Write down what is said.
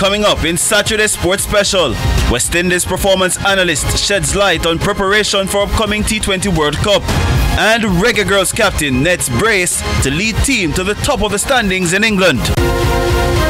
Coming up in Saturday's Sports Special, West Indies performance analyst sheds light on preparation for upcoming T20 World Cup. And Reggae Girls captain nets brace to lead team to the top of the standings in England.